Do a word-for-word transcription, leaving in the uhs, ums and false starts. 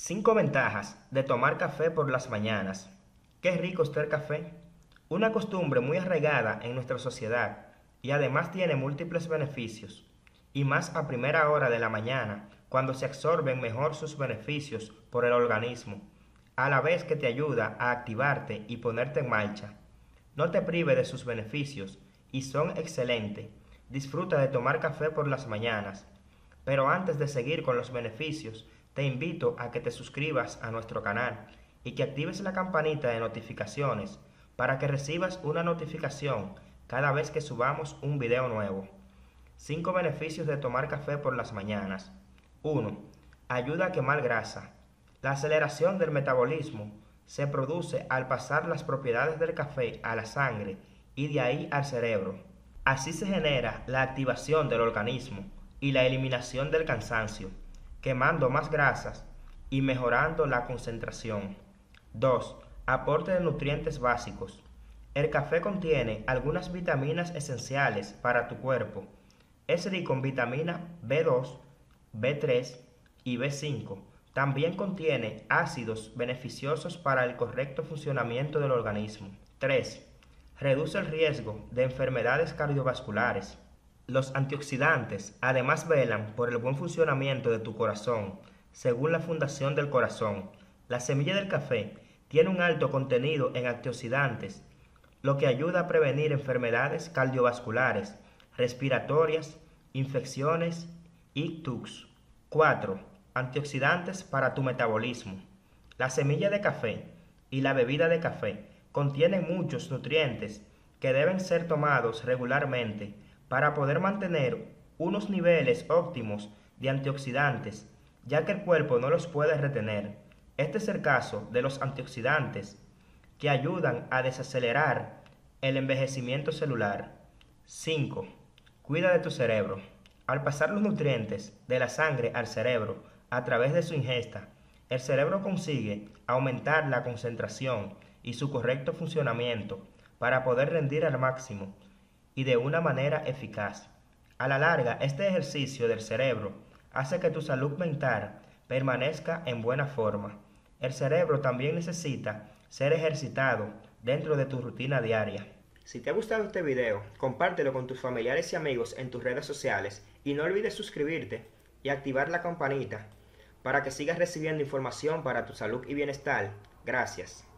Cinco ventajas de tomar café por las mañanas. Qué rico está el café. Una costumbre muy arraigada en nuestra sociedad y además tiene múltiples beneficios. Y más a primera hora de la mañana, cuando se absorben mejor sus beneficios por el organismo, a la vez que te ayuda a activarte y ponerte en marcha. No te prive de sus beneficios y son excelentes. Disfruta de tomar café por las mañanas. Pero antes de seguir con los beneficios, te invito a que te suscribas a nuestro canal y que actives la campanita de notificaciones para que recibas una notificación cada vez que subamos un video nuevo. cinco beneficios de tomar café por las mañanas. uno. Ayuda a quemar grasa. La aceleración del metabolismo se produce al pasar las propiedades del café a la sangre y de ahí al cerebro. Así se genera la activación del organismo y la eliminación del cansancio, quemando más grasas y mejorando la concentración. dos. Aporte de nutrientes básicos. El café contiene algunas vitaminas esenciales para tu cuerpo. Es rico en vitamina B dos, B tres y B cinco. También contiene ácidos beneficiosos para el correcto funcionamiento del organismo. tres. Reduce el riesgo de enfermedades cardiovasculares. Los antioxidantes además velan por el buen funcionamiento de tu corazón. Según la Fundación del Corazón, la semilla del café tiene un alto contenido en antioxidantes, lo que ayuda a prevenir enfermedades cardiovasculares, respiratorias, infecciones y ictus. cuatro. Antioxidantes para tu metabolismo. La semilla de café y la bebida de café contienen muchos nutrientes que deben ser tomados regularmente para poder mantener unos niveles óptimos de antioxidantes, ya que el cuerpo no los puede retener. Este es el caso de los antioxidantes, que ayudan a desacelerar el envejecimiento celular. cinco. Cuida de tu cerebro. Al pasar los nutrientes de la sangre al cerebro a través de su ingesta, el cerebro consigue aumentar la concentración y su correcto funcionamiento para poder rendir al máximo y de una manera eficaz. A la larga, este ejercicio del cerebro hace que tu salud mental permanezca en buena forma. El cerebro también necesita ser ejercitado dentro de tu rutina diaria. Si te ha gustado este video, compártelo con tus familiares y amigos en tus redes sociales y no olvides suscribirte y activar la campanita para que sigas recibiendo información para tu salud y bienestar. Gracias.